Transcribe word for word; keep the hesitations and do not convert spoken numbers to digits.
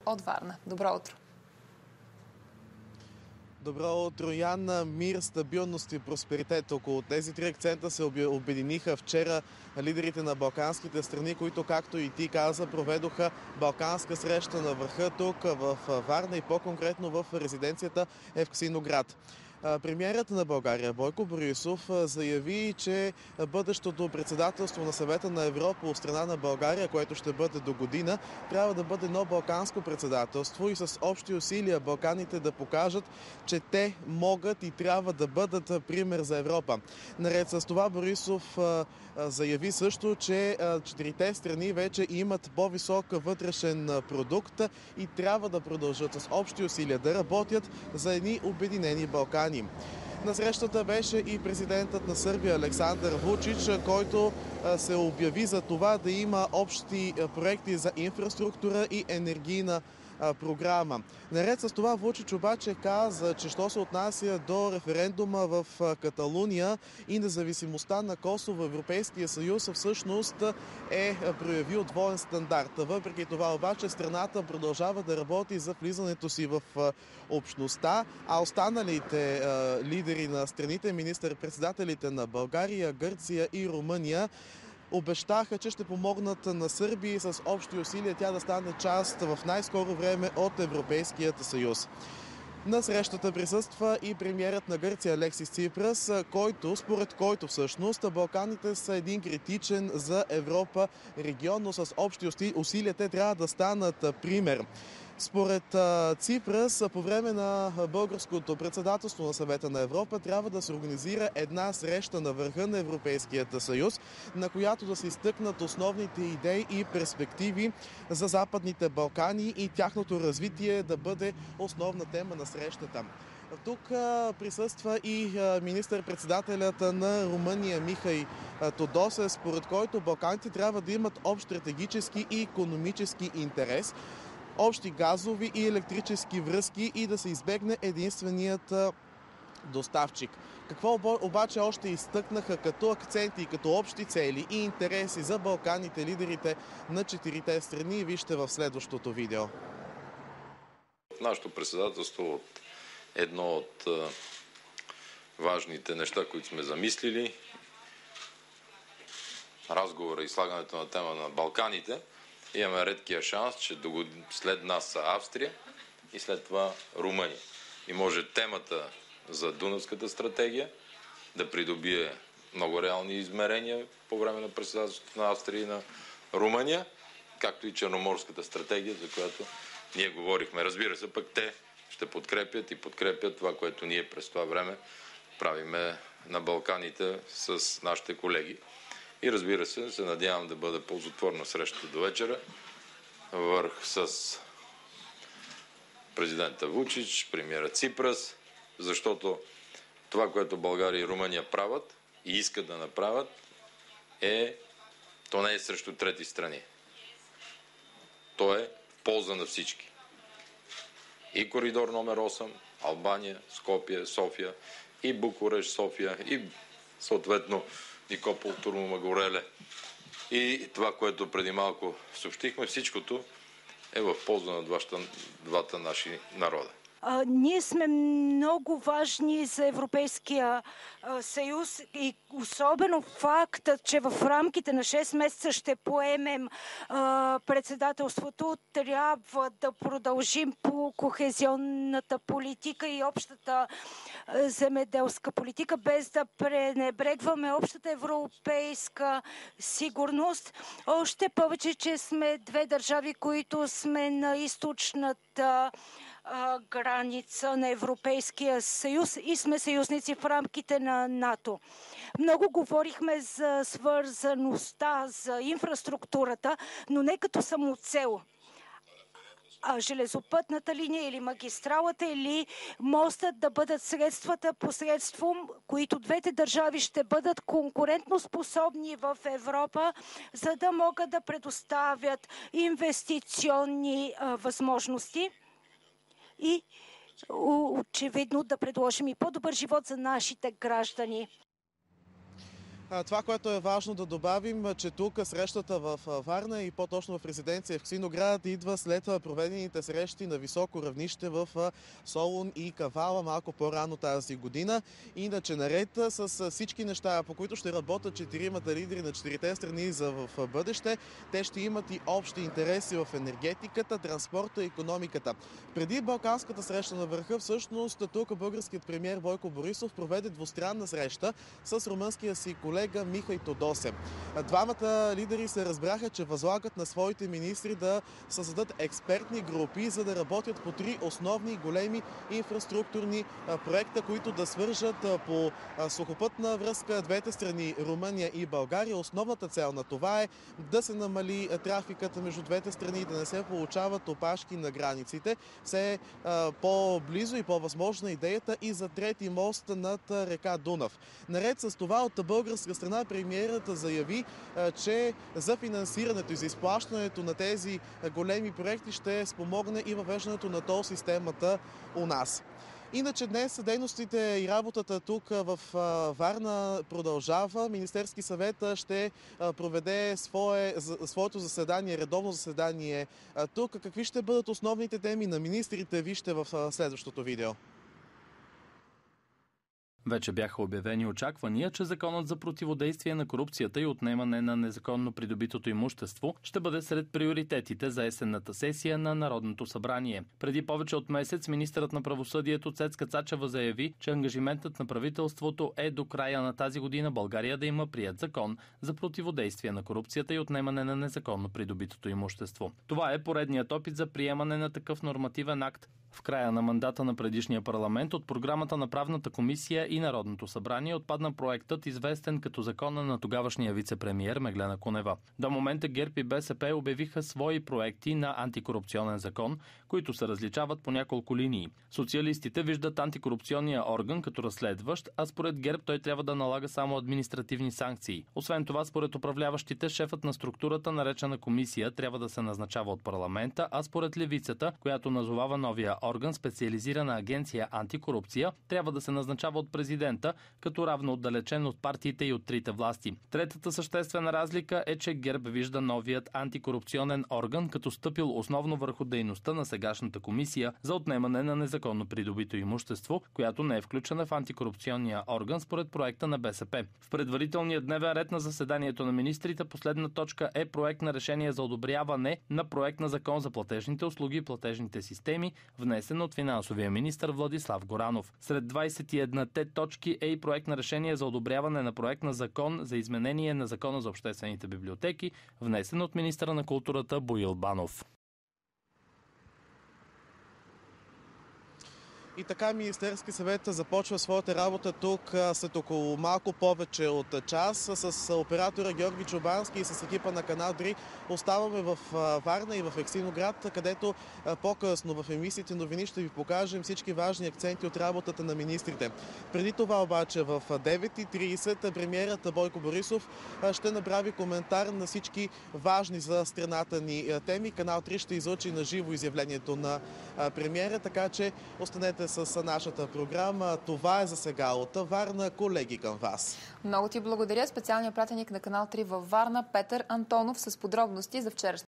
от Варна. Добро утро! Добро утро, Яна. Мир, стабилност и просперитет. Около тези три акцента се обединиха вчера лидерите на балканските страни, които, както и ти каза, проведоха балканска среща на върха тук в Варна и по-конкретно в резиденцията Евксиноград. Премиерът на България Бойко Борисов заяви, че бъдещото председателство на Съвета на Европа от страна на България, което ще бъде до година, трябва да бъде едно балканско председателство и с общи усилия Балканите да покажат, че те могат и трябва да бъдат пример за Европа. Наред с това Борисов заяви също, че четирите страни вече имат по-висок вътрешен продукт и трябва да продължат с общи усилия да работят за едни обединени Балкани. На срещата беше и президентът на Сърбия Александър Вучич, който се обяви за това да има общи проекти за инфраструктура и енергийна програма. Наред с това Вучич обаче каза, че що се отнася до референдума в Каталуния и независимостта на Косово в Европейския съюз, всъщност е проявил двоен стандарт. Въпреки това обаче страната продължава да работи за влизането си в общността, а останалите лидери на страните, министър-председателите на България, Гърция и Румъния, обещаха, че ще помогнат на Сърбия с общи усилия тя да стане част в най-скоро време от Европейският съюз. На срещата присъства и премиерът на Гърция Алексис Ципрас, който, според който всъщност Балканите са един критичен за Европа регион, но с общи усилия те трябва да станат пример. Според Ципрас, по време на българското председателство на Съвета на Европа трябва да се организира една среща на върха на Европейският съюз, на която да се изтъкнат основните идеи и перспективи за Западните Балкани и тяхното развитие да бъде основна тема на срещата. Тук присъства и министър-председателят на Румъния Михай Тодосе, според който Балканите трябва да имат общ стратегически и икономически интерес, общи газови и електрически връзки и да се избегне единственият доставчик. Какво обаче още изтъкнаха като акценти, като общи цели и интереси за Балканите лидерите на четирите страни, вижте в следващото видео. Нашето председателство от едно от важните неща, които сме замислили, разговора и слагането на тема на Балканите, имаме редкия шанс, че след нас са Австрия и след това Румъния. И може темата за Дунавската стратегия да придобие много реални измерения по време на председателството на Австрия и на Румъния, както и Черноморската стратегия, за която ние говорихме. Разбира се, пък те ще подкрепят и подкрепят това, което ние през това време правиме на Балканите с нашите колеги. И разбира се, се надявам да бъде ползотворна срещата до вечера. Върх с президента Вучич, премиера Ципрас, защото това, което България и Румъния правят и искат да направят, е, то не е срещу трети страни. То е в полза на всички. И коридор номер осем, Албания, Скопие, София, и Букурещ, София, и съответно Никопол, Турну Мъгореле. И това, което преди малко съобщихме, всичкото е в полза на двата, двата наши народа. А, ние сме много важни за Европейския а, съюз и особено фактът, че в рамките на шест месеца ще поемем а, председателството, трябва да продължим по кохезионната политика и общата а, земеделска политика, без да пренебрегваме общата европейска сигурност. Още повече, че сме две държави, които сме на източната граница на Европейския съюз и сме съюзници в рамките на НАТО. Много говорихме за свързаността, за инфраструктурата, но не като самоцел. А железопътната линия или магистралата или мостът да бъдат средствата, посредством които двете държави ще бъдат конкурентно способни в Европа, за да могат да предоставят инвестиционни а, възможности и очевидно да предложим и по-добър живот за нашите граждани. Това, което е важно да добавим, че тук срещата в Варна и по-точно в резиденция в Евксиноград идва след проведените срещи на високо равнище в Солун и Кавала малко по-рано тази година. Иначе наред с всички неща, по които ще работят четиримата лидери на четирите страни за в бъдеще, те ще имат и общи интереси в енергетиката, транспорта и икономиката. Преди Балканската среща на върха, всъщност тук българският премиер Бойко Борисов проведе двустранна среща с румънския си колега Михай Тодосе. Двамата лидери се разбраха, че възлагат на своите министри да създадат експертни групи, за да работят по три основни големи инфраструктурни проекта, които да свържат по сухопътна връзка двете страни, Румъния и България. Основната цел на това е да се намали трафиката между двете страни и да не се получават опашки на границите. Все по-близо и по-възможна идеята и за трети мост над река Дунав. Наред с това, от българска страна премиерът заяви, че за финансирането и за изплащането на тези големи проекти ще спомогне и въвеждането на тол системата у нас. Иначе днес дейностите и работата тук в Варна продължава. Министерски съвет ще проведе свое, своето заседание, редовно заседание тук. Какви ще бъдат основните теми на министрите, вижте в следващото видео. Вече бяха обявени очаквания, че законът за противодействие на корупцията и отнемане на незаконно придобитото имущество ще бъде сред приоритетите за есенната сесия на Народното събрание. Преди повече от месец министърът на правосъдието Цецка Цачева заяви, че ангажиментът на правителството е до края на тази година България да има приет закон за противодействие на корупцията и отнемане на незаконно придобитото имущество. Това е поредният опит за приемане на такъв нормативен акт в края на мандата на предишния парламент. От програмата на Правната комисия и Народното събрание отпадна проектът, известен като закона на тогавашния вице-премиер Меглена Кунева. До момента ГЕРБ и БСП обявиха свои проекти на антикорупционен закон, които се различават по няколко линии. Социалистите виждат антикорупционния орган като разследващ, а според ГЕРБ той трябва да налага само административни санкции. Освен това, според управляващите, шефът на структурата, наречена комисия, трябва да се назначава от парламента, а според левицата, която назовава новия орган специализирана агенция антикорупция, трябва да се назначава от президента, като равно отдалечен от партиите и от трите власти. Третата съществена разлика е, че ГЕРБ вижда новият антикорупционен орган като стъпил основно върху дейността на сегашната комисия за отнемане на незаконно придобито имущество, която не е включена в антикорупционния орган според проекта на БСП. В предварителния дневен ред на заседанието на министрите последна точка е проект на решение за одобряване на проект на закон за платежните услуги и платежните системи, внесен от финансовия министър Владислав Горанов. Сред двадесет и едната точки е и проект на решение за одобряване на проект на закон за изменение на закона за обществените библиотеки, внесен от министъра на културата Боил Банов. И така Министерски съвет започва своята работа тук след около малко повече от час. С оператора Георги Чубански и с екипа на Канал три оставаме в Варна и в Евксиноград, където по-късно в емисиите новини ще ви покажем всички важни акценти от работата на министрите. Преди това обаче в девет и тридесет премиерът Бойко Борисов ще направи коментар на всички важни за страната ни теми. Канал три ще излъчи на живо изявлението на премиера, така че останете с нашата програма. Това е за сега от Варна. Колеги, към вас. Много ти благодаря. Специалният пратеник на Канал три във Варна Петър Антонов с подробности за вчерашната